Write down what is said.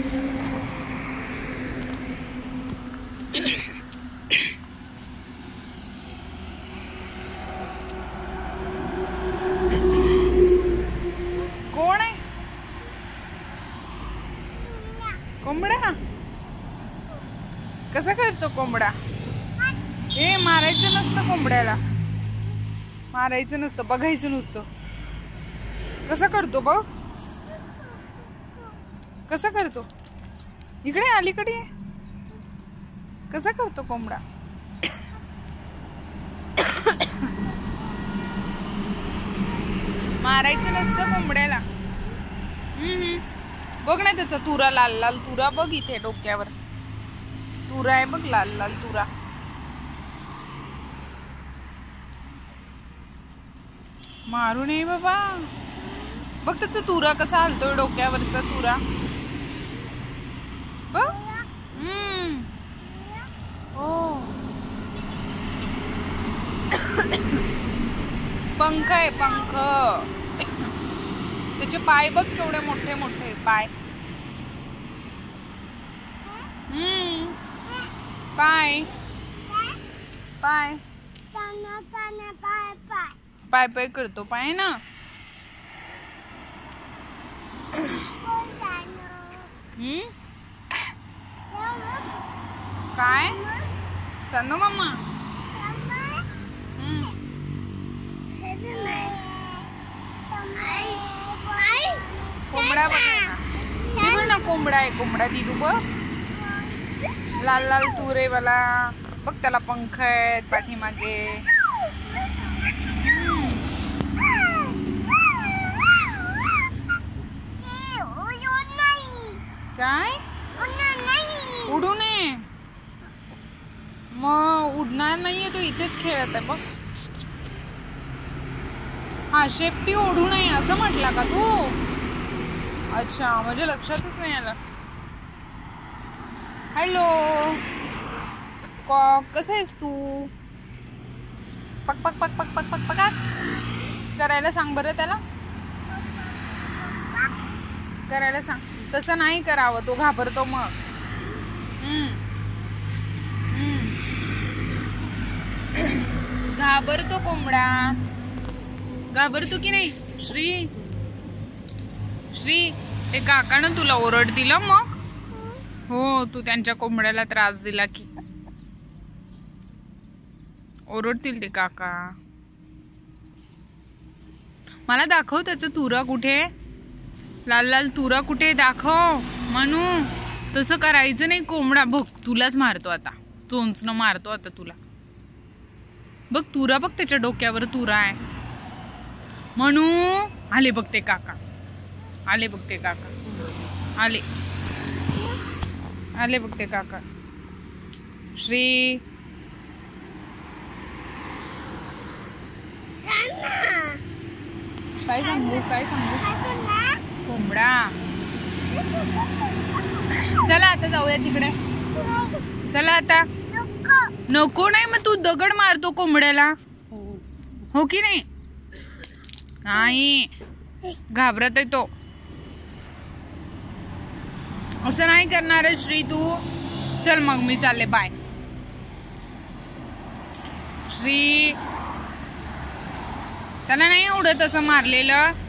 कोण आहे? कोंबडा कसा करतो कोंबडा? हे मारायचं नसतं कोंबड्याला, मारायचं नसतं, बघायचं नुसतं. कसं करतो बघ, कसं करतो? इकडे अलीकडे कसं करतो कोंबडा? मारायचं नसतं कोंबड्याला. बघ ना त्याचा तुरा, लाल लाल तुरा बघ इथे डोक्यावर तुरा आहे बघ, लाल लाल तुरा. मारू नये बाबा. बघ त्याचा तुरा कसा हलतोय, डोक्यावरचा तुरा बघ. हो पंख आहे, पंख. त्याचे पाय बघ केवढे मोठे मोठे पाय. पाय पाय पाय पाय करतो, पाय ना. काय चांदो मम्मा? कोंबडा बघ ना, कोंबडा आहे, कोंबडा दिदू बघ, लाल लाल तुरे वाला बघ. त्याला पंख आहेत पाठीमागे. काय उडू नये, मग उडणार नाहीये तो, इथेच खेळत आहे बघ. हा शेपटी ओढू नये असं म्हटला का तू? अच्छा, म्हणजे लक्षातच नाही आलं. हॅलो कॉक, कसं आहेस तू? पक पक पक पक पक पक पक करायला सांग बरं त्याला, करायला सांग. तसं नाही करावं, तो घाबरतो मग. घाबरतो कोंबडा, घाबरतो की नाही? श्री श्री ते काकानं तुला ओरड दिलं मग? हो, तू त्यांच्या कोंबड्याला त्रास दिला की ओरडतील ते काका. मला दाखव त्याचा तुरा कुठे, लाल लाल तुरा कुठे दाखव. म्हणू तसं करायचं नाही. कोंबडा बघ तुलाच मारतो आता, चोंचनं मारतो आता तुला. बघ तुरा बघ, त्याच्या डोक्यावर तुरा आहे. म्हणू आले बघ ते काका, आले बघ ते काका, आले आले बघ ते काका. श्री काय सांगू, काय सांगू? कोंबडा चला आता जाऊया तिकडे, चला आता. नको नाही, मग तू दगड मारतो कोंबड्याला, हो की नाही? नाही, घाबरत आहे तो. असं नाही करणार आहे श्री तू. चल मग मी चालले, बाय. श्री त्याला नाही आवडत असं मारलेलं.